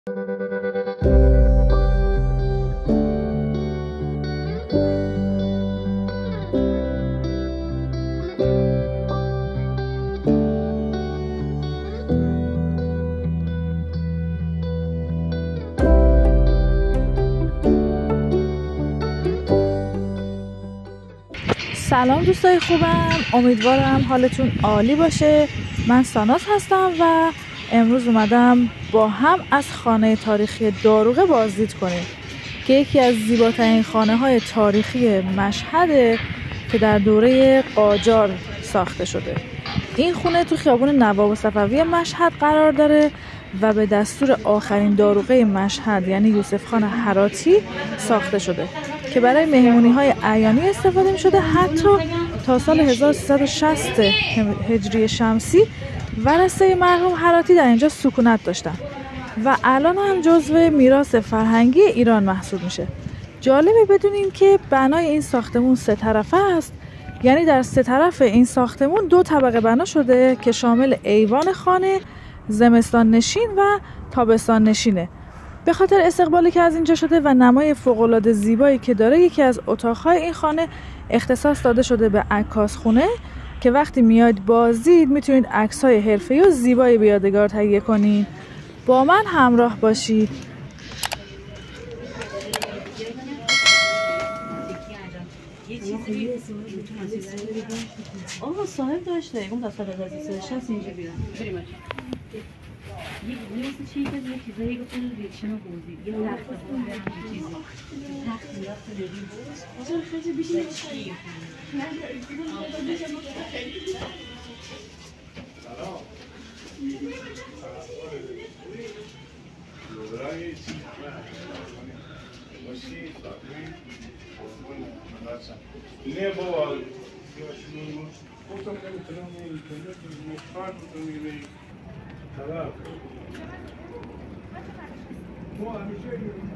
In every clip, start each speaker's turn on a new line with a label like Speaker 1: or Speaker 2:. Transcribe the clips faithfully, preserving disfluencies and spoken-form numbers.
Speaker 1: سلام دوستای خوبم، امیدوارم حالتون عالی باشه. من ساناز هستم و امروز اومدم با هم از خانه تاریخی داروغه بازدید کنیم که یکی از زیباترین خانه های تاریخی مشهده که در دوره قاجار ساخته شده. این خونه تو خیابون نواب صفوی مشهد قرار داره و به دستور آخرین داروغه مشهد یعنی یوسف خان هراتی ساخته شده که برای مهمونی‌های اعیانی استفاده می‌شده. حتی تا سال هزار و سیصد و شصت هجری شمسی ورثه مرحوم هراتی در اینجا سکونت داشتن و الان هم جزو میراث فرهنگی ایران محسوب میشه. جالبه بدونین که بنای این ساختمون سه طرفه است، یعنی در سه طرف این ساختمون دو طبقه بنا شده که شامل ایوان خانه، زمستان نشین و تابستان نشینه. به خاطر استقبالی که از اینجا شده و نمای فوق‌العاده زیبایی که داره، یکی از اتاق‌های این خانه اختصاص داده شده به عکاس خونه که وقتی میاد بازدید میتونید عکس‌های حرفه‌ای و زیبایی به یادگار تهیه کنید. با من همراه باشید.
Speaker 2: آقا صاحب داشته اون دست از از شصت اینجا بیرون بریم. یه لیست چیزی یه چیزایی گفتن ریکشن بودی یه تخت بود یه چیزی تخت میاد بریم اصلا خیلی بیشتر چی
Speaker 3: نه بابا گفتم نمیتونم اینترنت مشکل میگیری خلاص ما همیشه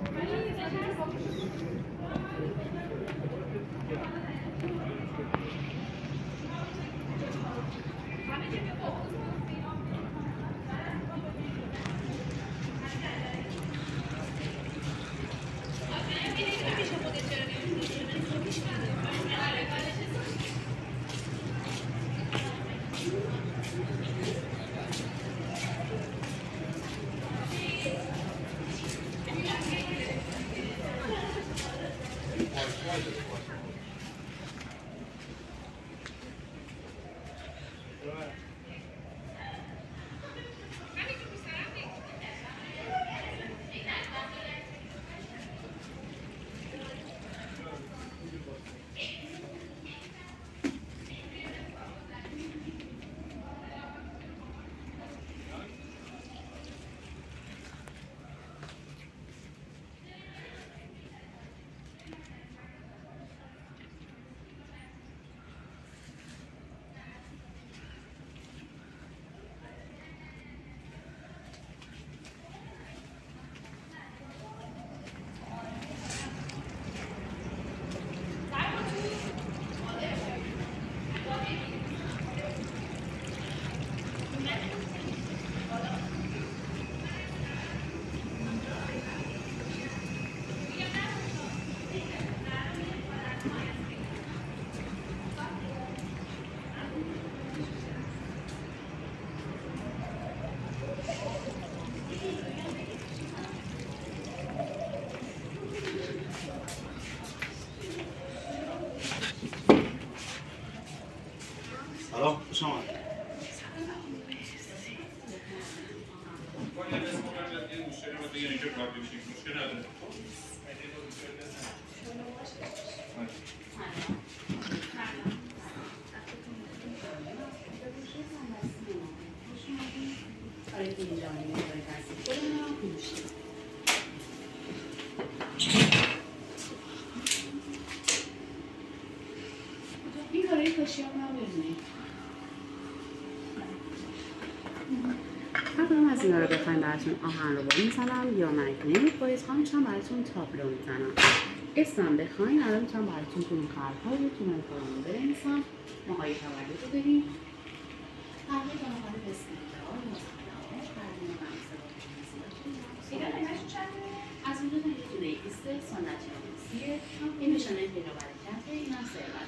Speaker 3: سلام خوش آمد.
Speaker 2: این کاری کاشی هم نبودی
Speaker 4: قبلا از اینا رو بخوایم براتون آهن رو با میزنم یا مگنیت باید خواهم چند براتون تابلو میزنم. اسمم بخواین الان میتونم براتون تو این خرهای رو تو من فرمون برنیسم. ماهای تولد رو بریم تقریبا ماهای بسیار مزدار پردین و بمسه کافیه. این نشانه دین و برکته، این هم ثروت.